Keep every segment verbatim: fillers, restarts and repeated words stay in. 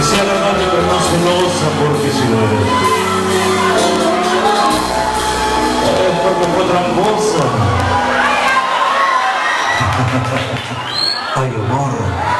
sea agradable pero no celosa, porque si no es porque fue tramposa. Ay, amor.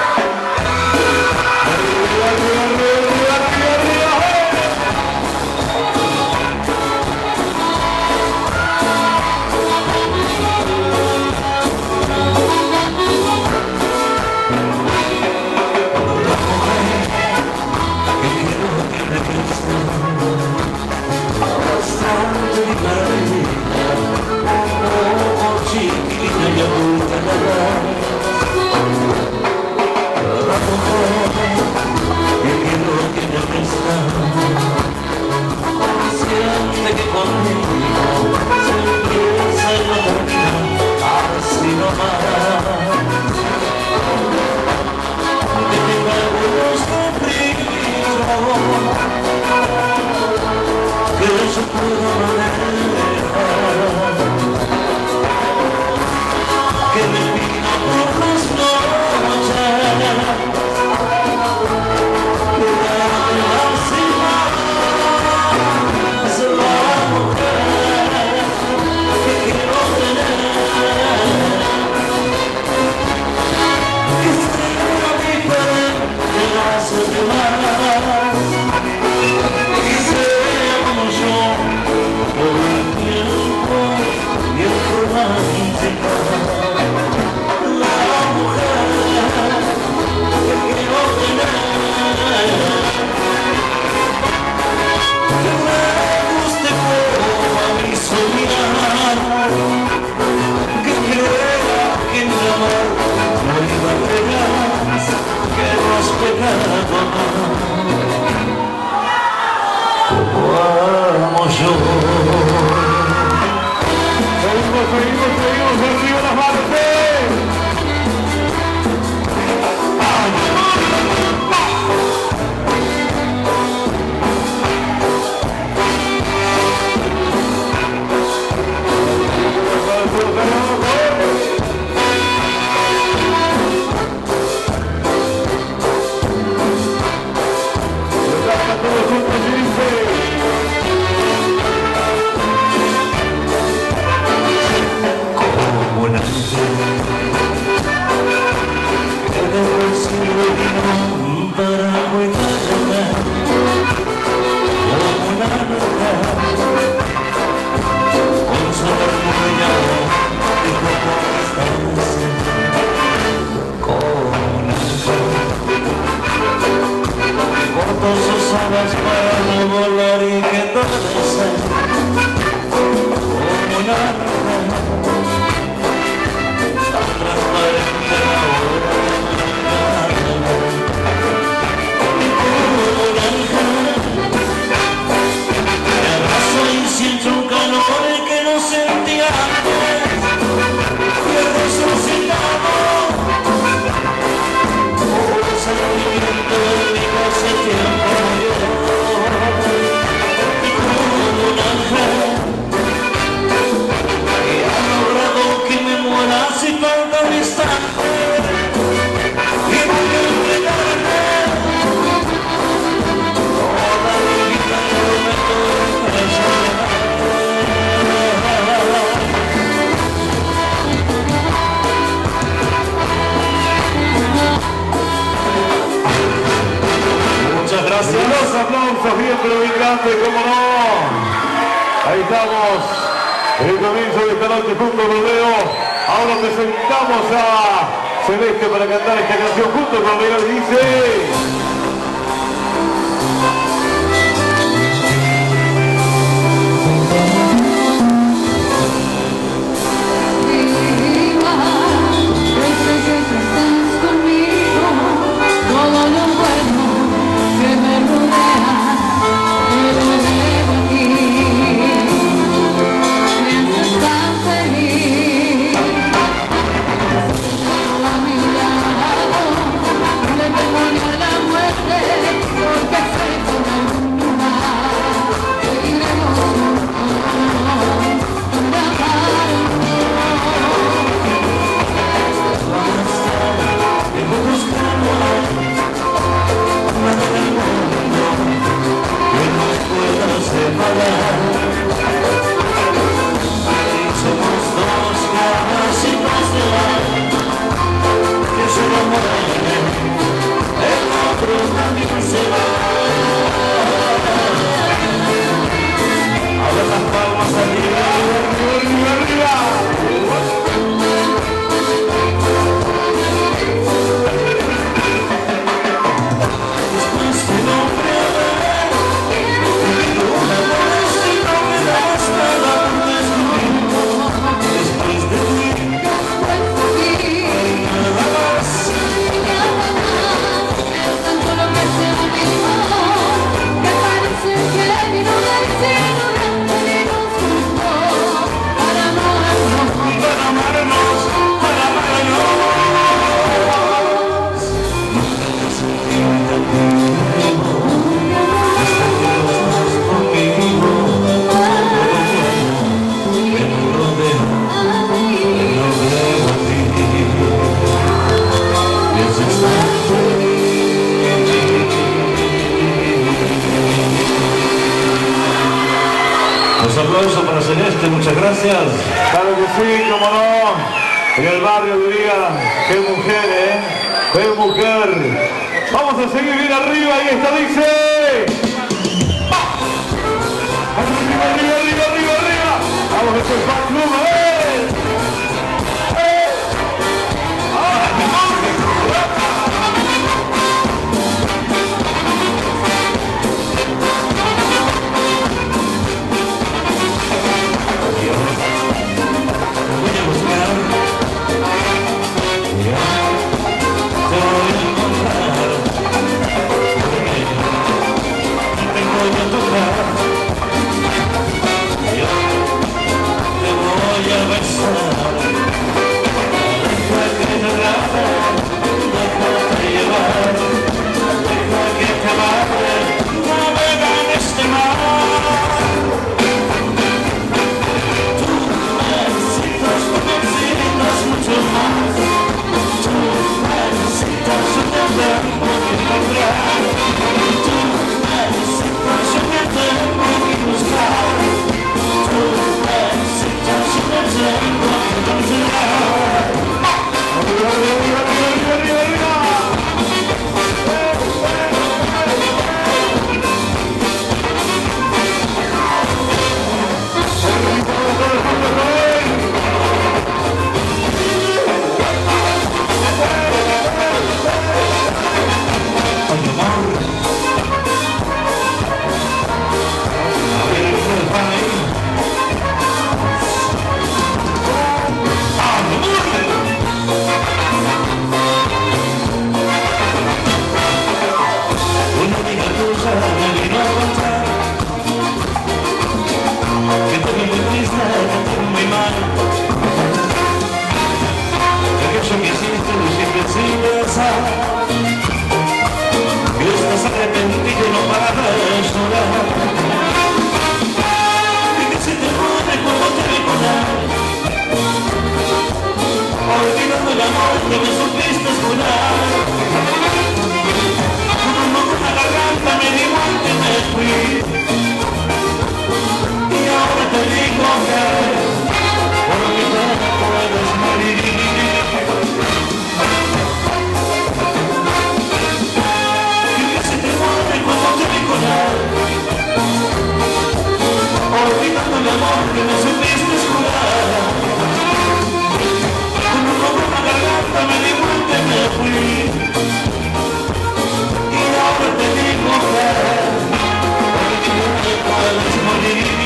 Aplausos bien, pero bien grandes, cómo no. Ahí estamos, el comienzo de esta noche junto con Leo. Ahora presentamos a Celeste para cantar esta canción junto con Leo y dice... La y se va. Ahora las palmas arriba, arriba, arriba, arriba. Después de no prever, pido una vez y no me das nada por descubrir. Después de ti, nada más. Es tanto lo que se olvidó, que parece que vino del cielo y nos juntó para amarnos, Para amarnos, para amarnos. Nunca te sentí tan conmigo, hasta que los dos conmigo. Me rodeo, me rodeo a ti. Y ese instante, los aplausos para Celeste, muchas gracias. Claro que sí, como no. En el barrio diría, qué mujer, ¿eh? Qué mujer. Vamos a seguir bien arriba y esta dice. Arriba, arriba, arriba, arriba, arriba. Vamos, esto es Fan Club, ¿eh? ¡Eh! ¡Ah! Voy a buscar, yo te voy a encontrar, te voy a tocar, yo te voy a besar, deja que te agarre, déjate llevar, deja que te amarre, navega en este mar. Mucho más, tú necesitas un tiempo que encontrar, tú necesitas un tiempo que buscar, tú necesitas un tiempo que considerar. ¡Arriba, arriba, arriba, arriba, arriba! Ay, amor, a ver el pan. ¡Ah, amor! Una amiga tuya me vino a contar que te vi muy triste, que te vi muy mal, que aquello que hiciste lo hiciste sin pensar. Y estás arrepentido y no paras de llorar. Y que se te muere cuando te recordar, olvidando el amor que me supiste jurar. Un nudo en la garganta me dijo que me fui, y ahora te digo que por mi pena puedes morir. Olvidando el amor que me supiste jurar, con un nudo en la garganta me di vuelta y me fui, y ahora te digo que por mi puedes morir.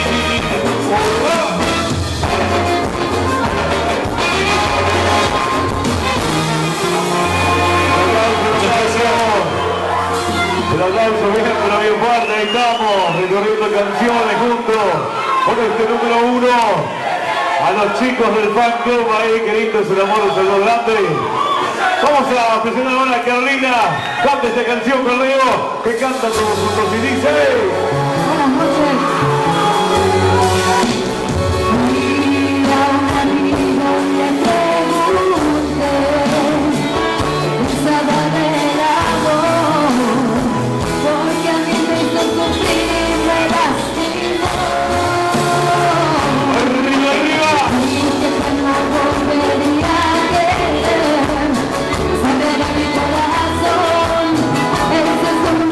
El aplauso bien, pero bien fuerte, ahí estamos, recorriendo canciones juntos con este número uno. A los chicos del Fan Club ahí, que lindo es el amor, es algo grande. Vamos a presentar ahora a Carolina, canta esta canción, Correo, que canta todos juntos y dice. buenas noches. Mira, amigo, le pregunté, usaba del amor, porque a mí me hizo sufrir, me lastimó. Arriba, arriba. Y que no volvería a querer, saber a mi corazón, ese es un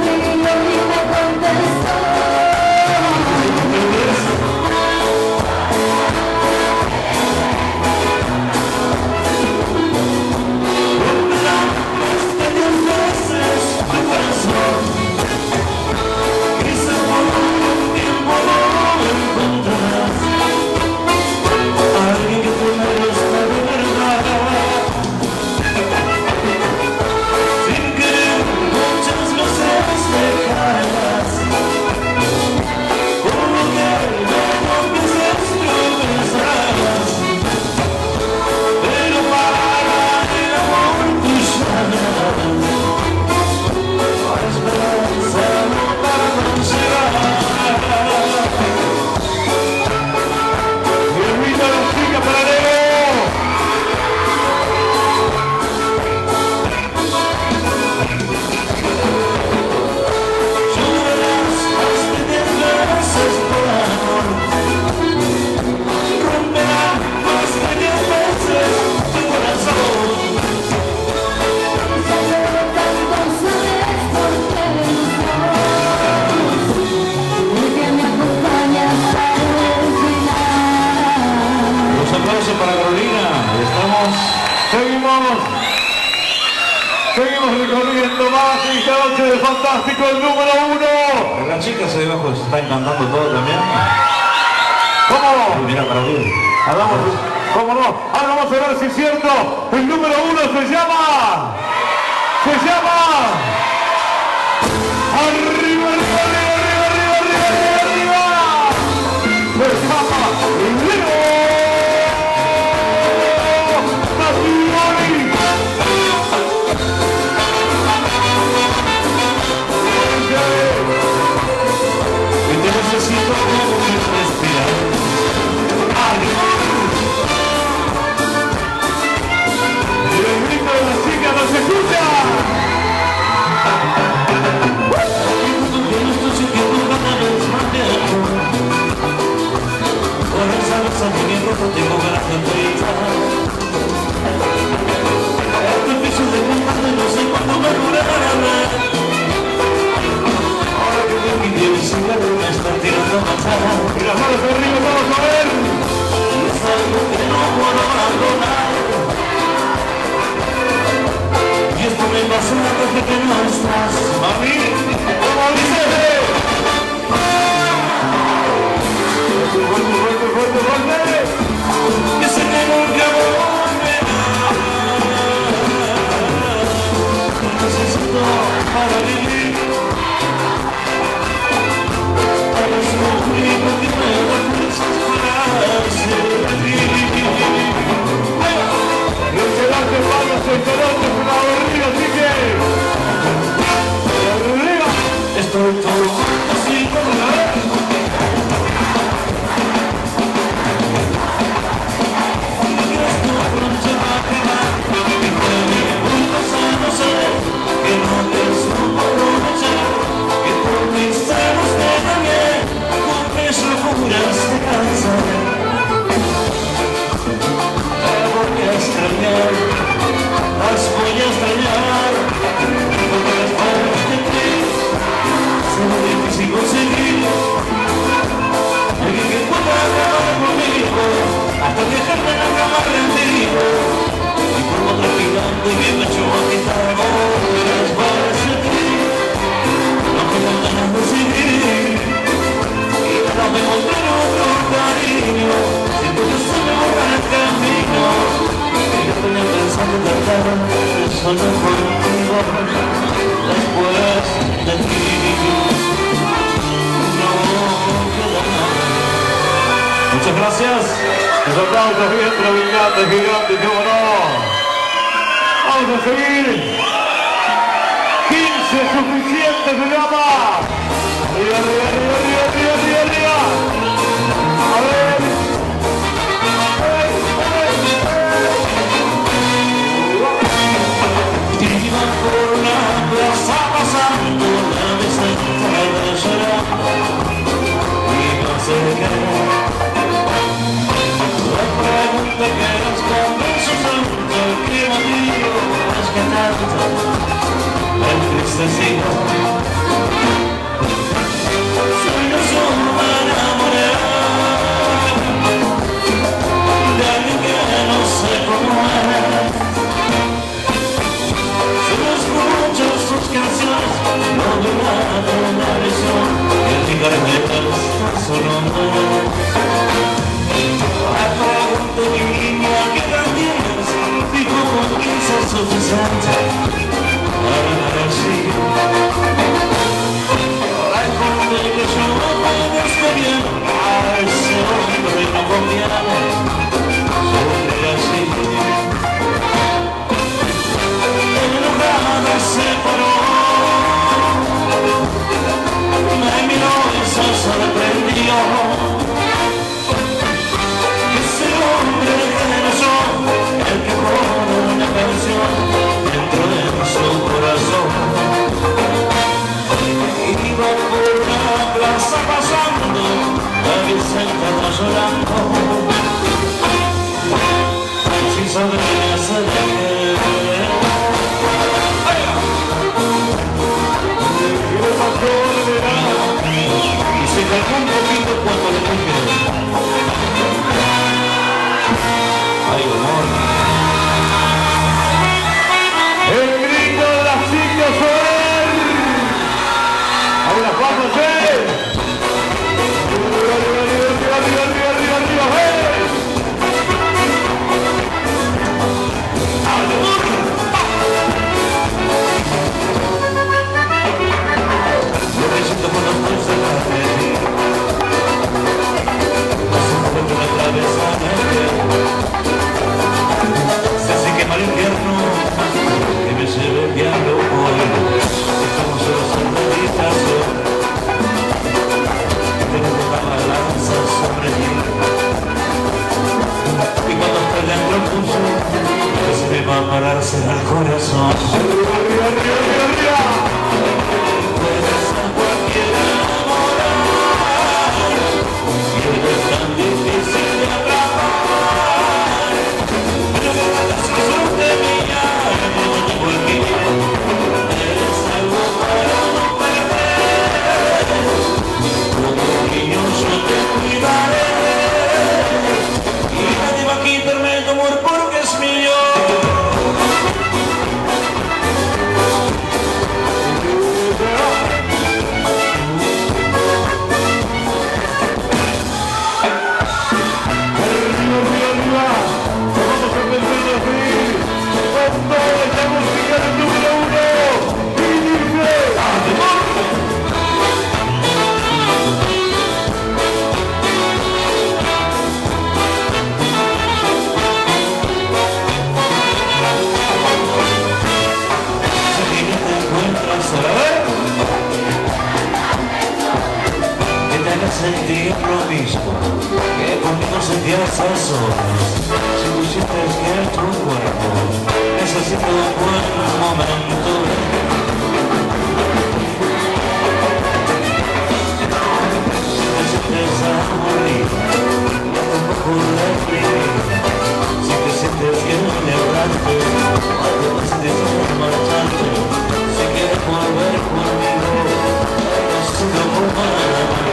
recorriendo más esta noche de Fantástico, el número uno. Las chicas ahí abajo se están cantando todo también. ¿Cómo? Mira para abrir. Hagamos, ¿cómo no? Ahora vamos a ver si es cierto. El número uno se llama... Se llama... Arriba, arriba, arriba, arriba, arriba, arriba, arriba. Se llama Leo Mattioli. Y te necesito como mi respirar. Y el grito de la chica no se escucha. Tengo ganas de gritar. Este piso de combate no sé cuándo me durará. Ahora que veo mi Dios y me está tirando a matar. Y las manos arriba, vamos a ver. Y es algo que no puedo abandonar. Y esto me pasa desde que no estás. Mami, ¿cómo dice? Fuerte, fuerte, fuerte, fuerte. Que sé que nunca volverá. Necesito para vivir. Para sufrir porque me da fuerzas para servir. Los que dan de palos, esta noche es una barriga, así que... ¡Arriba! Estoy todo así como la vez. Las voy a extrañar, porque las palabras de ti son difícil conseguir. Alguien que pueda acabar conmigo, hasta dejarme en la cama rendido. Y como otra gigante que me echó a quitar las balas de ti. No tengo ganas de seguir, y no me encontré otro cariño. Siento que se me borra el camino. Yo estoy pensando cantar solo contigo después de ti. No queda nada. Muchas gracias. Los aplausos bien extravagantes, gigantes, cómo no. Vamos a seguir. quince suficientes se llama. Arriba, arriba, arriba, arriba, arriba, arriba, arriba. A ver. Iba por la plaza pasando la desentrada llorando y no sé qué. La pregunta que responde su santo, ¿qué motivo es que tanto me entristecido? Soy yo solo enamorado de alguien que no sé cómo es. Escucho sus canciones, no veo nada de una visión, y en mi carpeta está su nombre. Me pregunto mi niña que también dijo con quince es suficiente para decir. Recuerdo que yo no conozco bien a ese hombre no conviene sobre así. Enojada se paró, me miró y se sorprendió. Ese hombre era yo, el que pone una canción dentro de su corazón. Iba por la plaza pasando, la Vicenta está llorando, sin saber hacer qué. Y se calmó un poquito cuando le dije: ay, amor. El grito de las chicas. sentir lo mismo que conmigo sentías esas horas. Si tú sientes que tu cuerpo necesita un buen momento, si te sientes aburrido y hasta un poco deprimido, si te sientes que no levante cuando decides marcharte, si quieres volver conmigo, no sé cómo para.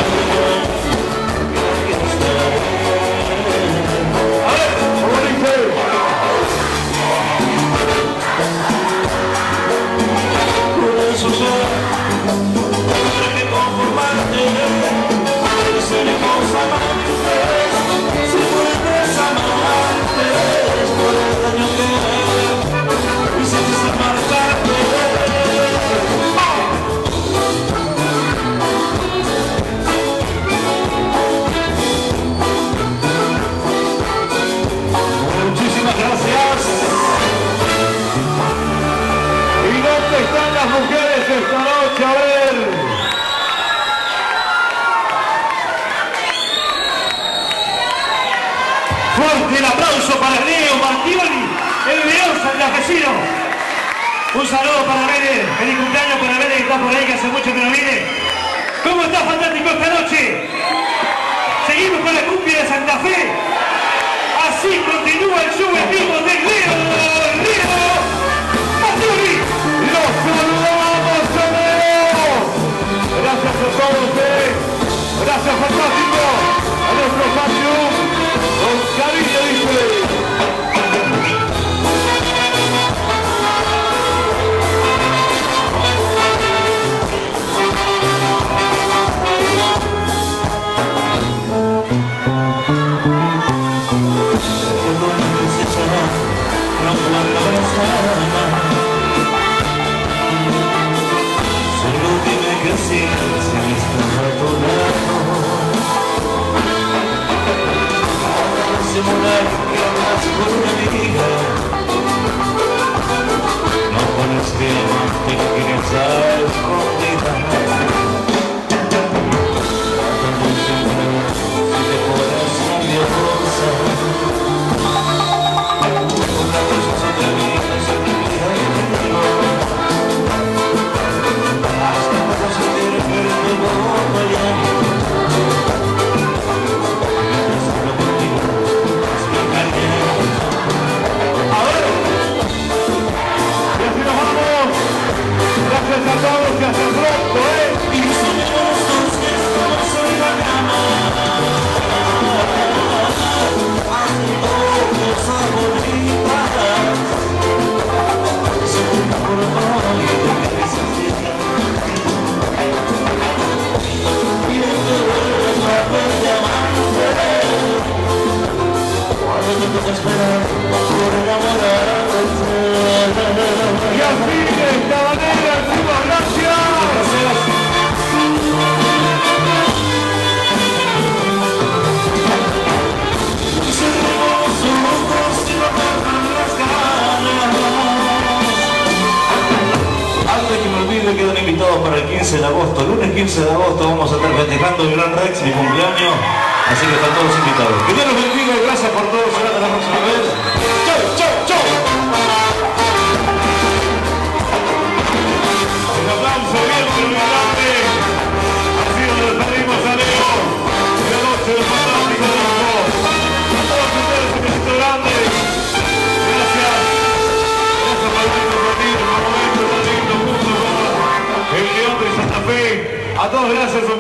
Fuerte el aplauso para Leo Martioli, el león santafesino. Un saludo para Bene, feliz cumpleaños para Bene que está por ahí, que hace mucho que no viene. ¿Cómo está fantástico esta noche? Seguimos con la cumbia de Santa Fe. Así continúa el show en vivo de Leo, Leo Martioli. Los saludamos a Leo. Gracias a todos, eh. Gracias, fantástico. A nuestro Fabium. Con cariño dice. Solo dime que sí, si estás a tu lado. Simular que hablas con una amiga. No pones que amarte, no quieres a escondida. Tratando siempre, si te pones nerviosa. Una cosa se termina, se termina y termina. Hasta que vas a sentir que te voy a llamar. Gracias a todos y hasta pronto, ¿eh? Y soñamos dos que estamos en la cama. Haciendo cosas bonitas. Solo por hoy de que necesitas. Y no te vuelves a ver diamante. Cuando te toca esperar por enamorarte. Y así de esta manera, muchas gracias. Cerremos los ojos y no bajan las ganas. Antes que me olvide, quedan invitados para el quince de agosto. El lunes quince de agosto vamos a estar festejando el Gran Rex, mi cumpleaños. Así que están todos invitados. Que Dios los bendiga y gracias por todo. Será hasta la próxima vez. ¡Chau, chau, chau! Un aplauso bien, pero muy grande. Así nos despedimos a Leo. En la noche del fantástico disco. A todos ustedes un besito grande. Gracias. Gracias por el ratito, por momentos tan lindos juntos con el León de Santa Fe. A todos gracias.